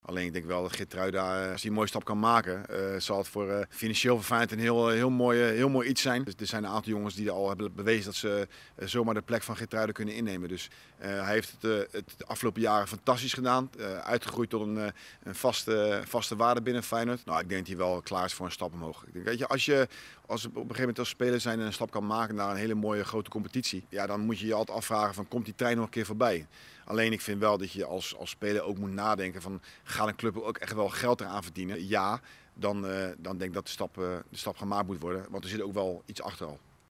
Alleen ik denk wel dat Geertruida, als hij een mooie stap kan maken, zal het voor financieel voor Feyenoord een heel mooi iets zijn. Dus er zijn een aantal jongens die al hebben bewezen dat ze zomaar de plek van Geertruida kunnen innemen. Dus hij heeft het de afgelopen jaren fantastisch gedaan. Uitgegroeid tot een vaste waarde binnen Feyenoord. Nou, ik denk dat hij wel klaar is voor een stap omhoog. Ik denk, weet je, als we op een gegeven moment als speler zijn en een stap kan maken naar een hele mooie grote competitie, ja, dan moet je je altijd afvragen van, komt die trein nog een keer voorbij? Alleen ik vind wel dat je als speler ook moet nadenken van, gaat een club ook echt wel geld eraan verdienen? Ja, dan denk ik dat de stap gemaakt moet worden, want er zit ook wel iets achter al.